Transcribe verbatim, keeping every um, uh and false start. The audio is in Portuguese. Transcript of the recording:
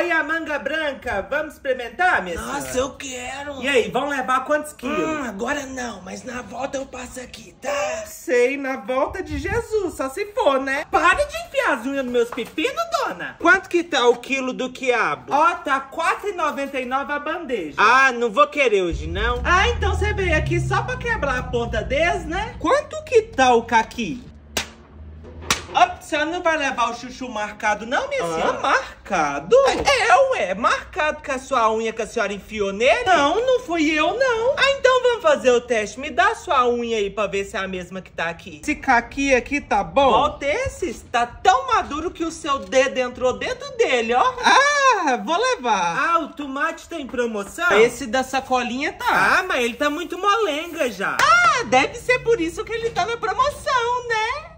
aí a manga branca, vamos experimentar, minha senhora? Nossa, eu quero. E aí, vão levar quantos quilos? Hum, agora não, mas na volta eu passo aqui, tá? Sei, na volta de Jesus, só se for, né? Para de enfiar as unhas nos meus pepinos, dona. Quanto que tá o quilo do quiabo? Ó, tá quatro reais e noventa e nove a bandeja. Ah, não vou querer hoje, não. Ah, então você veio aqui só pra quebrar a ponta deles, né? Quanto que tá o caqui? Ó, a senhora não vai levar o chuchu marcado não, minha Ah, senhora? marcado? É, ué, marcado com a sua unha que a senhora enfiou nele? Não, não fui eu, não. Ah, então vamos fazer o teste. Me dá a sua unha aí pra ver se é a mesma que tá aqui. Esse caqui aqui tá bom? Volta esses, tá tão maduro que o seu dedo entrou dentro dele, ó. Ah, vou levar. Ah, o tomate tá em promoção? Esse da sacolinha tá. Ah, mas ele tá muito molenga já. Ah, deve ser por isso que ele tá na promoção, né?